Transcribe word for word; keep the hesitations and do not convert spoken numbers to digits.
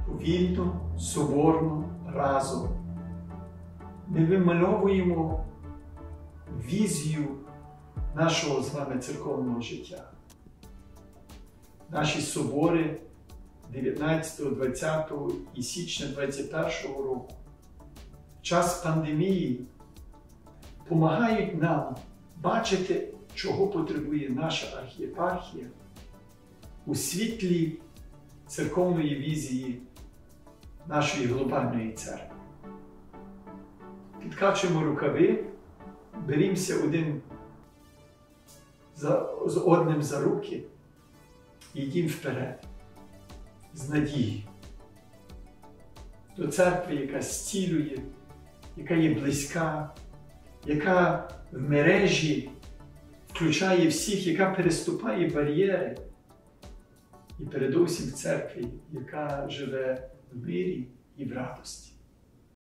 повільно, соборно, разом. Ми вимальовуємо візію нашого з вами церковного життя. Наші собори дев'ятнадцятого, двадцятого і січня двадцять першого року в час пандемії допомагають нам бачити, чого потребує наша архієпархія у світлі церковної візії нашої глобальної церкви. Підкачуємо рукави, берімося один за, з одним за руки і йдімо вперед з надією до церкви, яка зцілює, яка є близька, яка в мережі включає всіх, яка переступає бар'єри, і передусім в церкві, яка живе в мирі і в радості.